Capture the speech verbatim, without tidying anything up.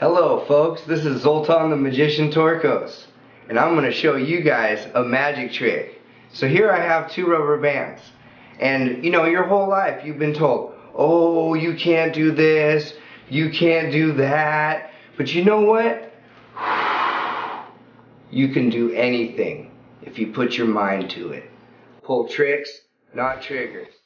Hello folks, this is Zoltan the Magician Torkos, and I'm going to show you guys a magic trick. So here I have two rubber bands, and you know, your whole life you've been told, oh, you can't do this, you can't do that, but you know what? You can do anything if you put your mind to it. Pull tricks, not triggers.